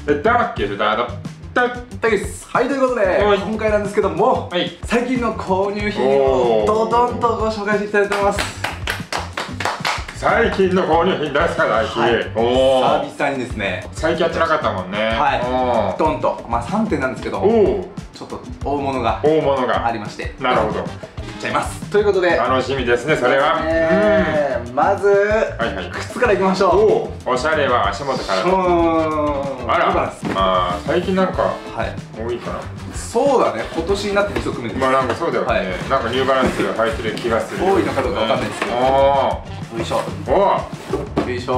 だけどだたけです。はい、ということで今回なんですけども、最近の購入品をドドンとご紹介していきたいと思います。 最近の購入品出したら久 々にですね、 最近やってなかったもんね。 はい、ドンと3点なんですけど、ちょっと大物がありまして、 なるほど、 いっちゃいます。ということで楽しみですね、それは。 まず靴からいきましょう。おしゃれは足元から。あら、最近なんか多いかな。 そうだね、今年になって2足目です。 まあなんかそうだよね。なんかニューバランスが履いてる気がする。 多いのかどうかわかんないですけど。よいしょ。よいしょ。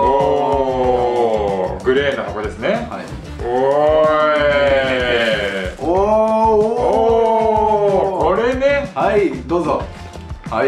おお、グレーの箱ですね。おお、これね。 はい、どうぞ。はい。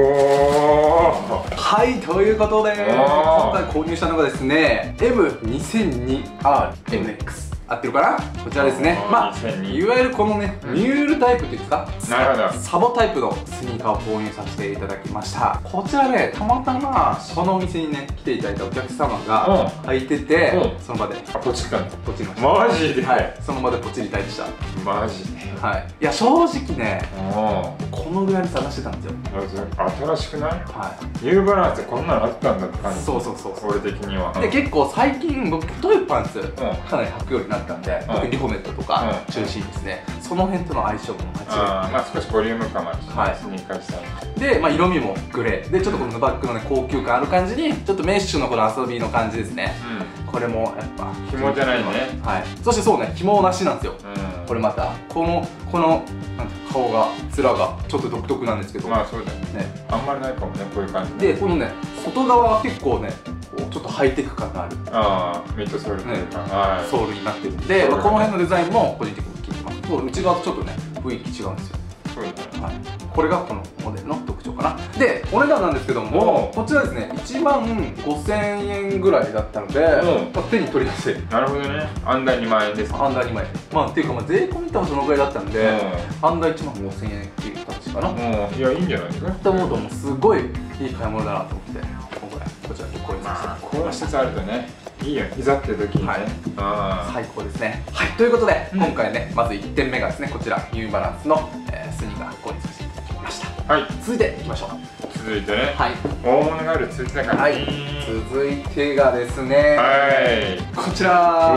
はい、ということで今回購入したのがですね M2002RMX、合ってるかな。こちらですね。まあいわゆるこのねミュールタイプっていうんですか、サボタイプのスニーカーを購入させていただきました。こちらね、たまたまこのお店にね来ていただいたお客様が履いてて、その場でポチったんだ。 ポチりました。 マジで。 はい、その場でポチりたいでした。 マジで。 はい、いや正直ね、このぐらいに探してたんですよ。 新しくない？ はい、 ニューバランスこんなのあったんだって感じ。 そう俺的には。 で結構最近僕太いパンツかなり履くようになったんで、特にリコメットとか中心ですね、その辺との相性も間違いない。 まあ少しボリューム感もあるし、スニーカーしたで、まあ色味もグレーで、ちょっとこのバッグのね高級感ある感じに、ちょっとメッシュのこの遊びの感じですね。これもやっぱ紐じゃないね。 はい、そしてそうね、紐なしなんですよ。これまたこの顔が面がちょっと独特なんですけど、 まあそうだよね。あんまりないかもね、こういう感じで。このね外側は結構ねちょっとハイテク感があるミッドソールというかソールになってるんで、この辺のデザインも個人的に気に入ってます。内側とちょっとね雰囲気違うんですよ。これがこのモデルの特徴かな。でお値段なんですけども、こちらですね1万5000円ぐらいだったので、手に取りやすい。 なるほどね。アンダー2万円です。 アンダー2万円。まあっていうか税込み多分そのぐらいだったんで、アンダー1万5000円っていう形かな。 いや、いいんじゃないですか。 と思うともうすごいいい買い物だなと思って、今回こちらで購入させて。 こういう施設あるとね、いいよ、膝っていう時にね。 最高ですね。はい、ということで今回ね、まず1点目がですね、こちらニューバランスのスニーカー購入させていただきました。はい、続いていきましょう。 続いてね、大物がある続いてだから、 続いてがですね、こちら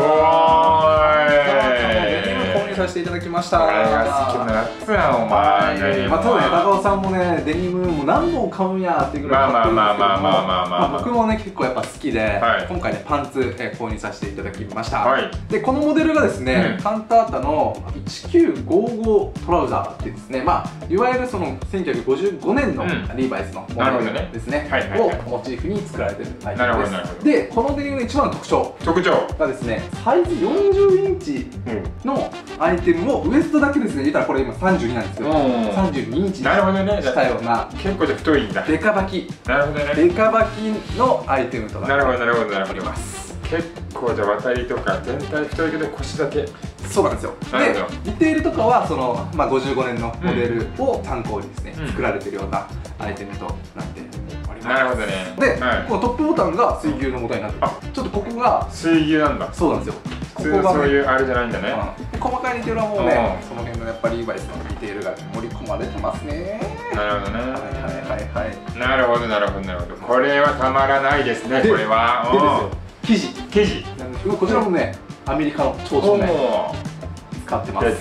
購入させていただきました。 俺が好きなやつやお前。 まあただね、高尾さんもねデニムも何本買うんやっていうぐらい買ってるんですけども、僕もね結構やっぱ好きで、今回ねパンツ購入させていただきました。でこのモデルがですね、カンタータの1955トラウザーっていうですね、まあいわゆるその1955年のリーバイスのモデルですねをモチーフに作られてるアイテムです。でこのデニムの一番の特徴がですね、サイズ40インチのアイテムをウエストだけですね、言ったらこれ今32なんですけど、32インチにしたような、 結構太いんだ。 デカバキ、デカバキのアイテムとなっております。 結構じゃあ渡りとか全体太いけど腰だけ。 そうなんですよ。でディテールとかはその55年のモデルを参考にですね作られてるようなアイテムとなっております。 なるほどね。 でこのトップボタンが水牛のボタンになってる。ちょっとここが水牛なんだ。 そうなんですよ。 普通のそういうあれじゃないんだね。 細かいディテールはもうね、その辺のやっぱりリーバイスのディテールが盛り込まれてますね。 なるほどね。なるほどなるほどなるほど。これはたまらないですね。これは生地なんですけど、こちらもねアメリカの超少年使ってます。はい。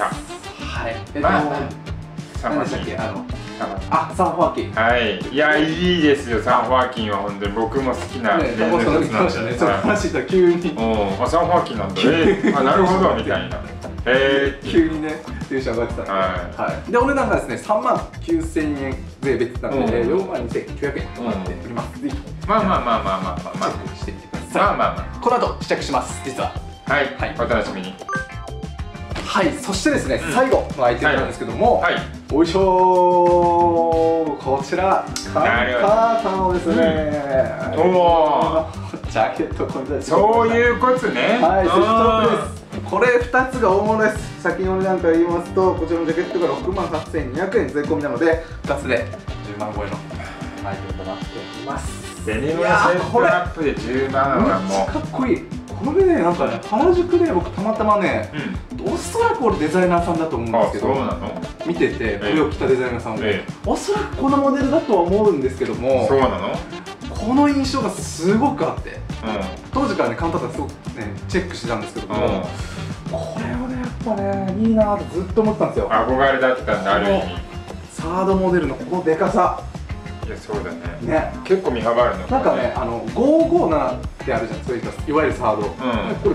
何でしたっけ、サーファーキン。 はい。いや、いいですよ、サーファーキンは本当に僕も好きなレンズなんで。 その話したら急に。 サーファーキンなんだ。なるほどみたいな。 急にねテンション上がってたんで、でお値段がですね3万9000円税別なので4万2900円となっております。ぜひまあチェックしてみてください。この後試着します、実は。 はい、お楽しみに。 はい、そしてですね、最後のアイテムなんですけども、おいしょー、こちらカンタータのですね、ジャケット、これそういうことね。 はい、セットアップです。これ2つが大物です。先の値段から言いますと、こちらのジャケットが6万8200円税込みなので、2つで10万超えのアイテムとなっています。 デニムのセットアップで10万はもうかっこいい。 これね、なんかね、原宿で僕たまたまね、おそらく俺デザイナーさんだと思うんですけど、見てて、これを着たデザイナーさんで、おそらくこのモデルだとは思うんですけども、 そうなの？ この印象がすごくあって、当時からね、カウンターすごくね、チェックしてたんですけども、これをね、やっぱね、いいなってずっと思ってたんですよ。 憧れだったんだ、ある意味。 サードモデルのこのでかさ。 いや、そうだね。結構見幅あるの。 なんかね、557ってあるじゃん、そういったいわゆるサード。これ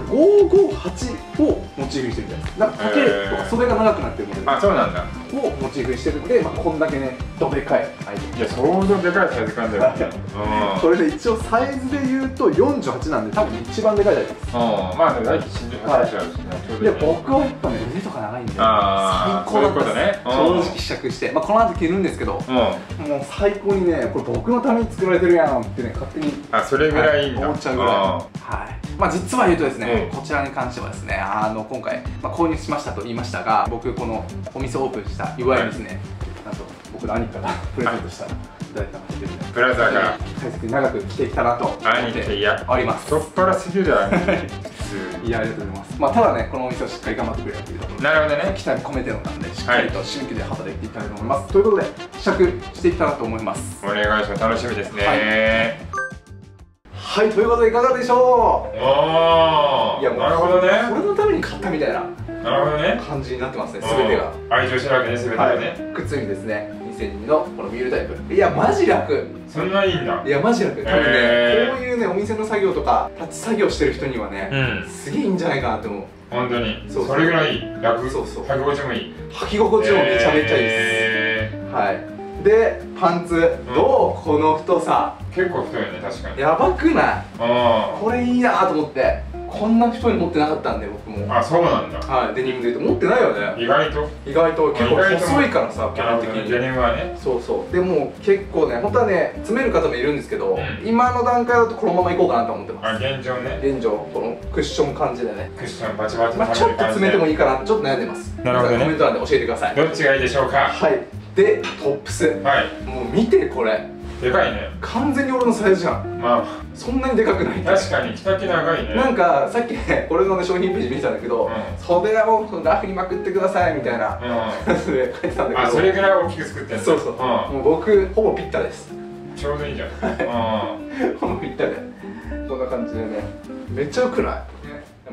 558をモチーフにしてるみたいです。なんか丈とか袖が長くなってるモデル。 あ、そうなんだ。 をモチーフにしてるんで、こんだけね、どでかいアイテム。 いや、相当でかいサイズ感だよね。 これで一応サイズで言うと48なんで、多分一番でかいじゃないですか。 まあ、大体身長高いしあるしね。 で、僕はやっぱね、腕とか長いんで、最高だったね。正直試着して、この後着るんですけど、もう最高にね、これ僕のために作られてるやんってね、勝手にそれぐらいいいんだ、 思っちゃうぐらい。はい。実は言うとですね、こちらに関してはですね、今回購入しましたと言いましたが、僕このお店オープンしたいわゆるですね、なんと僕の兄からプレゼントしたいただいたので、 ブラザーから大切に長く着てきたなと思っております。 太っ腹すぎるだろ。 いや、ありがとうございます。ただね、このお店をしっかり頑張ってくれるというところで、 なるほどね、 期待込めてのなんで、しっかりと死ぬ気で働いていきたいと思います。ということで、試着していきたいなと思います。 お願いします。楽しみですね。 はい、ということでいかがでしょう？いや、もうなるほどね。 これのために買ったみたいな感じになってますね、すべてが。 愛情してるわけね、すべてがね。 靴にですね、2002のこのミールタイプ。いや、マジ楽。 そんないいんだ。 いや、マジ楽。多分ね、こういうね、お店の作業とか、立ち作業してる人にはね、すげえいいんじゃないかなって思う。 本当に。それぐらい楽。そうそう。履き心地もいい。 履き心地もめちゃめちゃいいです。はい。で、パンツ、どう？この太さ。 結構太いよね、確かに。 やばくない？これいいなと思って。こんな太いの持ってなかったんで、僕も。 あ、そうなんだ。 はい、デニムで言うと持ってないよね。 意外と結構細いからさ、基本的に。 デニムはね。 そうそう。でも結構ね、本当はね、詰める方もいるんですけど、今の段階だとこのままいこうかなと思ってます。 現状ね。 現状、このクッション感じでね。 クッションバチバチ。 ちょっと詰めてもいいかなってちょっと悩んでます。 なるほどね。 コメント欄で教えてください。 どっちがいいでしょうか。 はい。で、トップス。はい。もう見てこれ。 でかいね。 完全に俺のサイズじゃん。そんなにでかくない。 確かに着丈長いね。 なんかさっきね、これのね商品ページ見てたんだけど、袖はもうラフにまくってくださいみたいなやつで書いてたんだけど、 それぐらい大きく作ってんの。そうそう。 もう僕ほぼピッタです。 ちょうどいいじゃん。 ほぼピッタでこんな感じでね、めっちゃ良くない？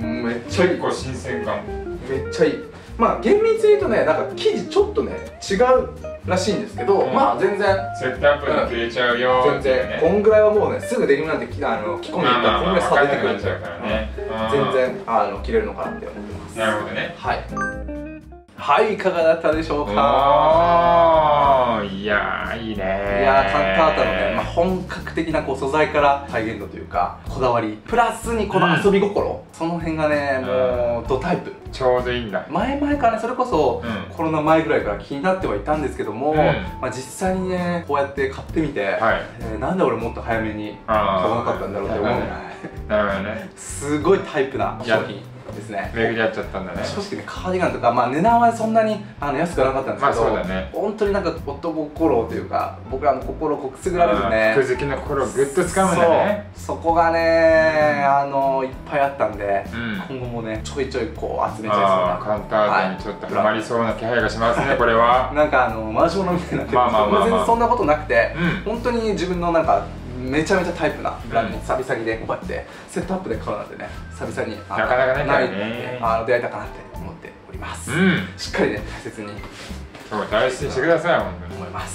めっちゃいい。 結構新鮮感。 めっちゃいい。厳密に言うとね、なんか生地ちょっとね違うらしいんですけど、全然セットアップにくれちゃうよ。 全然こんぐらいはもうね、すぐデニムなんて着込んでいったらこんぐらい差出てくるんで、全然着れるのかなって思ってます。 なるほどね。 はい、いかがだったでしょうか。 いやー、いいね。 いやー、カンタータのね、本格的な素材から再現度というかこだわりプラスにこの遊び心、その辺がね、もうドタイプ。 ちょうどいいんだ。 前々からね、それこそコロナ前ぐらいから気になってはいたんですけども、実際にねこうやって買ってみて、なんで俺もっと早めに買わなかったんだろうって思うぐらい、 なるほどね、 すごいタイプな商品ですね。 巡り合っちゃったんだね。 正直ね、カーディガンとか値段はそんなに安くはなかったんですけど、本当になんか男心というか僕らの心をくすぐられるね、 服好きの心をグッと掴むんだね。 そこがねいっぱいあったんで、今後もねちょいちょいこう集めちゃいそうな、 カウンターでにちょっとハマりそうな気配がしますね、これは。 なんか回し物みたいになってるんですけど、全然そんなことなくて、本当に自分のなんかめちゃめちゃタイプなブランドに久々にね、こうやってセットアップで買うなんてね、久々になかなかないんで出会えたかなって思っております。しっかりね大切に大事にしてください、本当に思います。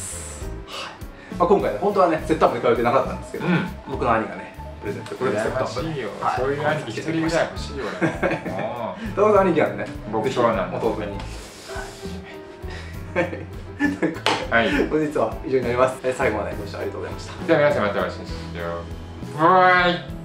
今回ね、本当はねセットアップで買う予定なかったんですけど、僕の兄がねプレゼント、これでセットアップ、 そういう兄貴一人ぐらい欲しいよね。 どうぞ兄貴なんでね、 僕そうなんで弟に。本日は以上になります。最後までご視聴ありがとうございました。 では皆様またお会いしましょう。バイバイ。